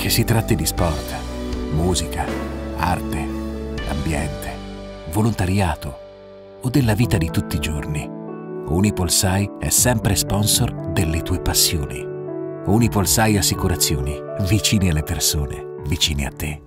Che si tratti di sport, musica, arte, ambiente, volontariato o della vita di tutti i giorni, UnipolSai è sempre sponsor delle tue passioni. UnipolSai Assicurazioni, vicini alle persone, vicini a te.